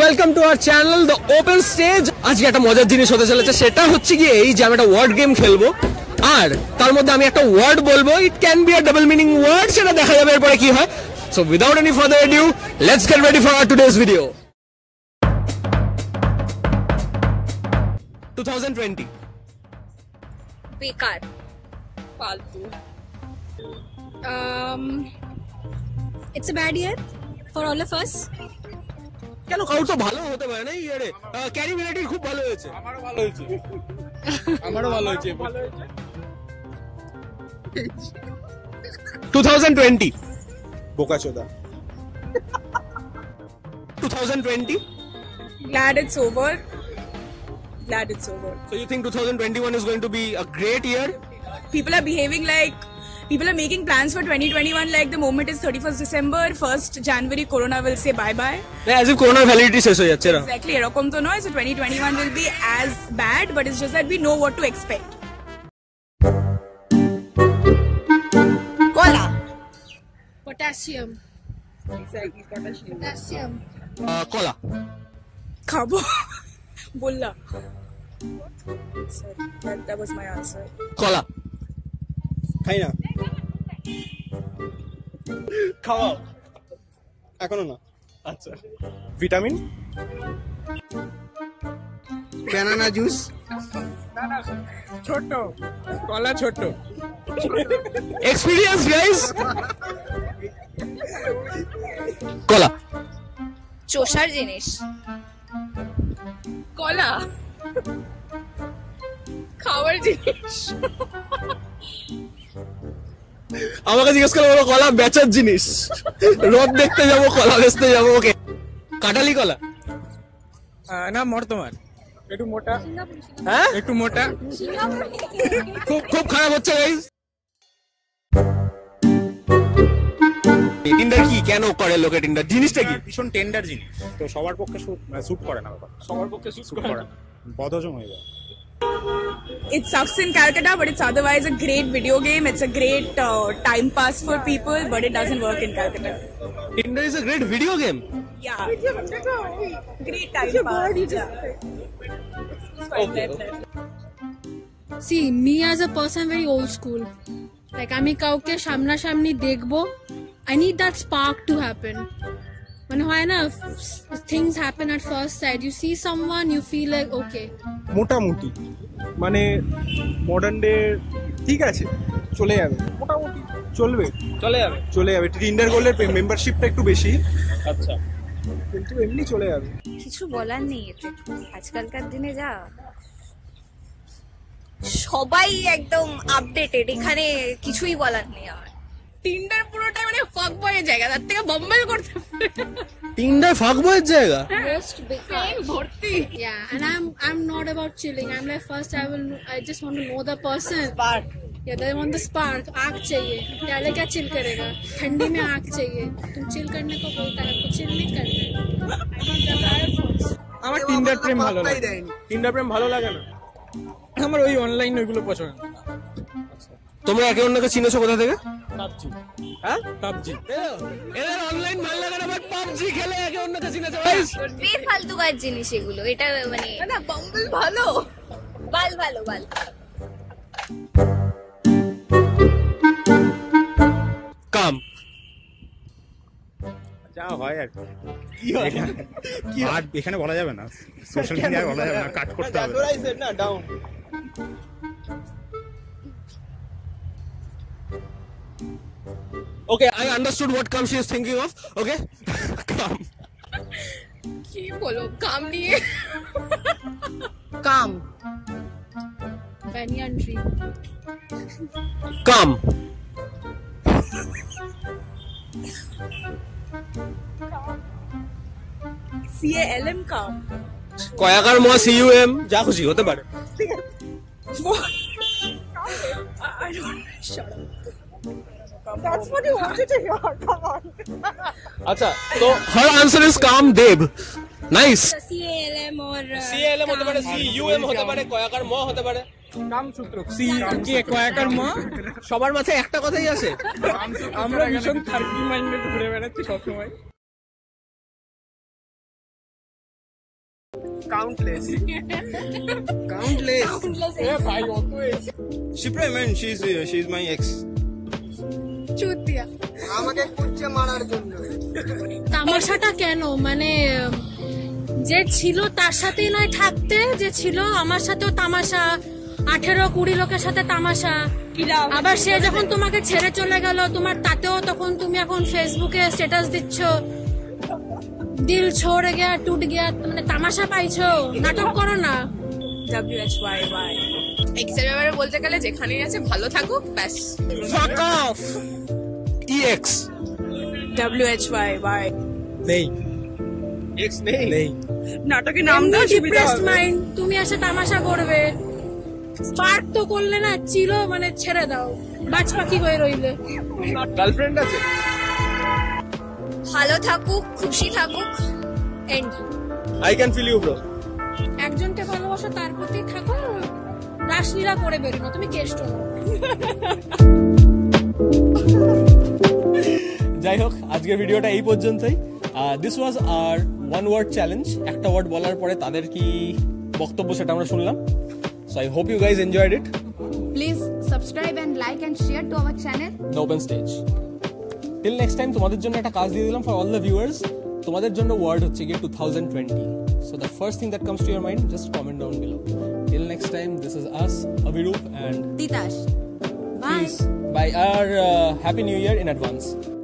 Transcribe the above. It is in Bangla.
Welcome to our channel the Open Stage. আজকে একটা মজার জিনিস হতে চলেছে, সেটা হচ্ছে কি এই যে আমি একটা ওয়ার্ড গেম খেলবো আর তার মধ্যে আমি একটা ওয়ার্ড বলবো, it can be a double meaning word, সেটা দেখা যাবে এরপরে কি হয়। So without any further adieu, let's get ready for our today's video. 2020 बेकार फालतू it's a bad year for all of us. কেন কাউর তো ভালো হতে পারে না? ইয়ারে ক্যারি মিলিটারি খুব ভালো হয়েছে, আমারও ভালো হয়েছে, আমারও ভালো হয়েছে। 2020 বোকাচোদা। 2020 Glad it's over. Glad it's over. So you think 2021 is going to be a great year? People are behaving like people are making plans for 2021 like the moment is 31st December, 1st January Corona will say bye bye. Yeah, as if Corona validity শেষ হয়ে যাচ্ছে না। Exactly, এরকম তো নয়। So 2021 will be as bad, but it's just that we know what to expect. Cola. Potassium. Exactly, Potassium. কলা। খাবো বললা। Sorry, that was my answer. কলা। খাই না, খাওয়াও এখনো না। আচ্ছা, ভিটামিন, ব্যানানা জুস। ছোট কলা, ছোট এক্সপেরিয়েন্স গাইস। কলা। চোষার জিনিস। কলা খাওয়ার জিনিস। আমাকে জিজ্ঞেস করে বলো কলা বেচার জিনিস, রোদ দেখতে যাবো, কলা বেচতে যাবো। ওকে, কাটালি কলা না, বর্তমান একটু মোটা। হ্যাঁ, একটু মোটা। খুব খুব খারাপ হচ্ছে গাইস। টিন্ডার কি কেন করে লোকে? টিন্ডার জিনিসটা কি? ভীষণ টেন্ডার জিনিস, তো সবার পক্ষে স্যুট করে না, ব্যাপার সবার পক্ষে স্যুট করে না, বদহজম হয়ে যায়। It sucks in Calcutta, but it's otherwise a great video game. It's a great time pass for people, but it doesn't work in Calcutta. Tinder is a great video game. Yeah, great time pass. See, me as a person, very old school. Like, আমি কাউকে সামনাসামনি দেখবো, I need that spark to happen. মানে হয় না, things happen at first sight. You see someone, you feel like, okay. মোটামুটি মানে মডার্ন ডে ঠিক আছে, চলে যাবে, মোটামুটি চলবে, চলে যাবে। টিন্ডার গোল্ডের মেম্বারশিপটা একটু বেশি, আচ্ছা, কিন্তু এমনি চলে যাবে। কিছু বলার নেই এতে। আজকালকার দিনে যা সবাই একদম আপডেটেড, এখানে কিছুই বলার নেই আমার। Tinder পুরোটা মানে fuck boy এর জায়গা, তার থেকে বাম্বল করতে পারে। টিন্ডার ফাকবয়ের জায়গা। Most beकार. ভর্তি। Yeah, and I'm not about chilling. I'm like, first I just want to know the person. Spark. Yeah, I want the spark. आग चाहिए। पहले क्या चिल करेगा? ठंडी में आग चाहिए। तुम चिल करने को बोलता है, आपको चिल नहीं करना है। I want the fire first. আমার টিন্ডার প্রেম ভালো লাগে, টিন্ডার প্রেম ভালো লাগে না আমার, ওই অনলাইন ওইগুলো পছন্দ। তোমরা একে অন্যকে চিনেছো কোথা থেকে? পাবজি। হ্যাঁ, পাবজি। এদের অনলাইন ভালো লাগে না, বাট পাবজি খেলে একে অন্যকে চিনেছো গাইস। বেফালতুকার জিনিস এগুলো, এটা মানে না বাম্বল ভালো। বাল ভালো, বাল। কাম। যা হয় আর কি হয়, কি আর এখানে বলা যাবে না, সোশ্যাল মিডিয়ায় বলা যাবে না, কাট করতে হবে। না down. Okay, I understood what Kam she is thinking of. Okay, Kam. কি বলো কাম নিয়ে? Calm. Banyan tree. Kam. CALM কাম। কয়াকার ম CUM যা খুশি হতে পারে। I don't shut up. That's what you wanted to hear. Come on. আচ্ছা, তো her answer is Kam Deb. Nice. CALM or CALM হতে পারে, CUM হতে পারে, কয়াকার ম হতে পারে। কামসূত্র সি কি কয়াকার ম, সবার মাথায় একটা কথাই আসে। আমরা ভীষণ থার্কি মাইন্ডেড ঘুরে বেড়াচ্ছি সবসময়। Countless. Shipra, man, she's my ex. Chutia আমাকে খুঁজছে মারার জন্য। তামাশাটা কেন মানে যে ছিল তার সাথেই নয় থাকতে, যে ছিল আমার সাথেও তামাশা, 18-20 লোকের সাথে তামাশা, আবার সে যখন তোমাকে ছেড়ে চলে গেল তোমার তাতেও তখন তুমি এখন ফেসবুকে স্ট্যাটাস দিচ্ছ দিল ছোড় গিয়া টুট গিয়া, মানে তামাশা পাইছো, নাটক করো না। WHYY এক্সের ব্যাপারে বলতে গেলে যেখানেই আছে ভালো থাকুক ব্যাস। Fuck off! EX WHYY নেই X নেই নাটকের নাম দাও সুবিধা ডিপ্রেসড হবে। মাইন্ড, তুমি এসে তামাশা করবে, স্পার্ক তো করলে না, চিলো মানে ছেড়ে দাও, বাজ পাখি হয়ে রইলে। গার্লফ্রেন্ড আছে? ভালো থাকুক, খুশি থাকুক, end. I can feel you bro. একজনকে ভালোবাসো তার প্রতি থাকো, রাসলীলা করে বেরো না, তুমি কেষ্ট না। যাই হোক, আজকের ভিডিওটা এই পর্যন্তই। This was our one word challenge. একটা ওয়ার্ড বলার পরে তাদের কি বক্তব্য সেটা আমরা শুনলাম। So I hope you guys enjoyed it. Please subscribe and like and share to our channel. The Open Stage. Till next time তোমাদের জন্য একটা কাজ দিয়ে দিলাম ফর অল দ্য ভিউয়ার্স। তোমাদের জন্য ওয়ার্ড হচ্ছে গিয়ে 2020। So the first thing that comes to your mind, just comment down below. Till next time, this is us, Aviroop and Titash. Bye. peace. Bye. Our Happy New Year in advance.